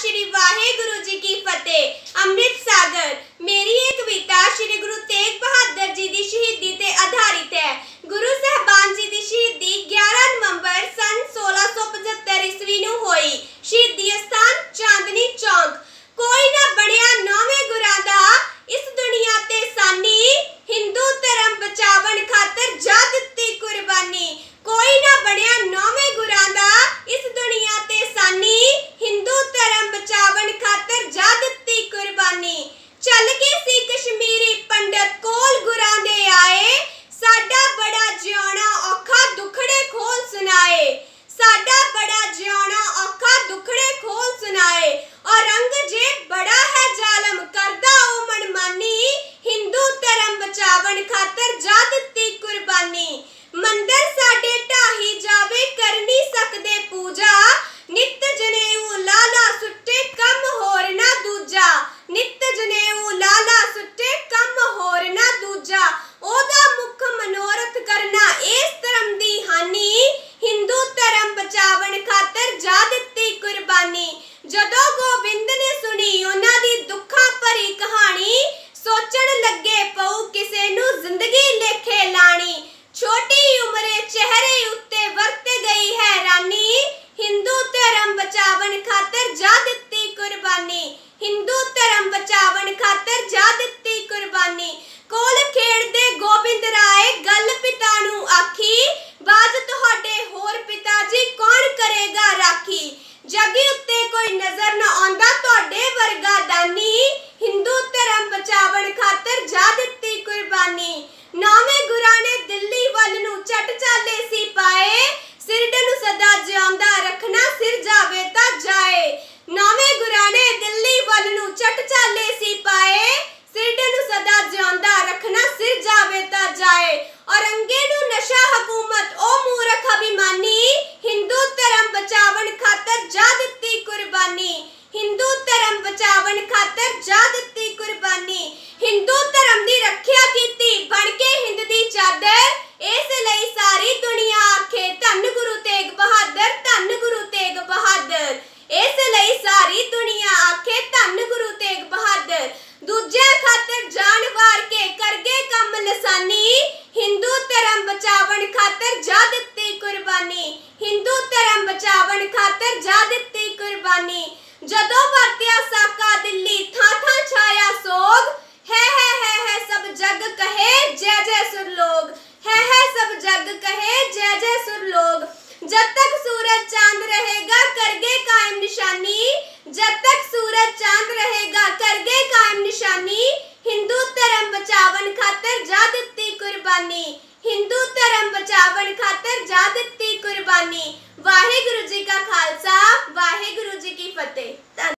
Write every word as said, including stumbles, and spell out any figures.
श्री वाहेगुरु जी की फतेह। अमृत सागर मेरी एक कविता श्री गुरु तेग बहादुर जी की शहीदी ते आधारित है। गुरु साहबान जी की शहीदी ग्यारह नवंबर सन सोलह सौ पचहत्तर ईस्वी नूं होई। शहीदी स्थान चांदनी चौक। कोई ना बनिया नौवें गुरां दा इस दुनिया ते सानी, हिंदू धर्म बचावन खातर जा दित्ती कुर्बानी। कोई ना बनिया नौवें गुरां दा इस दुनिया ते सानी, हिंदू धर्म बचावन खातर जा दित्ती कुर्बानी। चल के सी कश्मीरी पंडित कोल गुरां दे आए, साडा बड़ा जिउणा औखा दुखड़े खोल सुनाए। साडा बड़ा जिउणा औखा दुखड़े खोल सुनाए। औरंगजेब बड़ा है जालम करदा ओ मनमानी, हिंदू धर्म बचावन खातर जा दित्ती कुर्बानी। मंदिर साडे ढाही जावे कर नहीं सकदे पूजा, नित जनेऊ लाला सुट्टे कम होर ना दूजा। नित जनेऊ लाला सुट्टे कम होर ना दूजा। ओदा मुख मनोरथ करना इस धर्म दी हानि, हिंदू धर्म बचावन खातर जा दित्ती कुर्बानी। जदों गोबिंद ने सुनी उन्हां दी दुखां भरी कहानी, सोचण लगे पऊ किसे नूं जिंदगी लेखे लाणी। छोटी उम्रे चेहरे उत्ते वरत गई हैरानी, हिंदू धर्म बचावन खातर जा दित्ती कुर्बानी। हिंदू धर्म बचावन खातर जा दित्ती कुर्बानी। कोल खेड़दे गोबिंद राय गल पिता नूं आखी, बाज तुहाडे होर पिता जी कौन करेगा राखी।